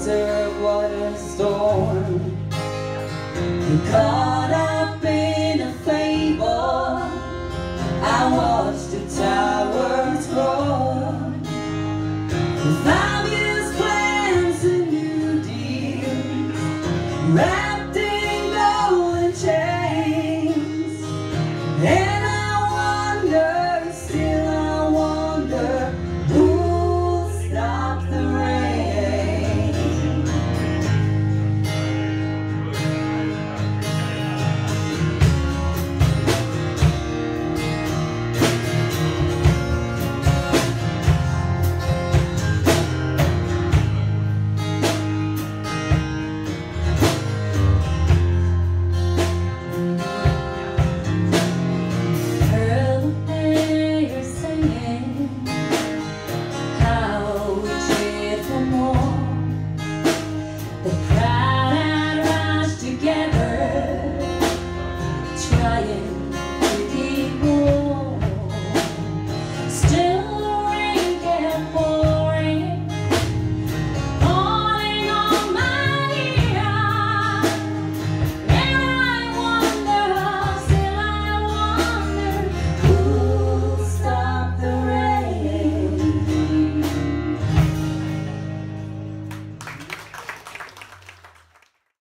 center of what a storm. You're caught up in a fable. I watched the towers grow. The 5 years plans and new deals, wrapped in golden chains.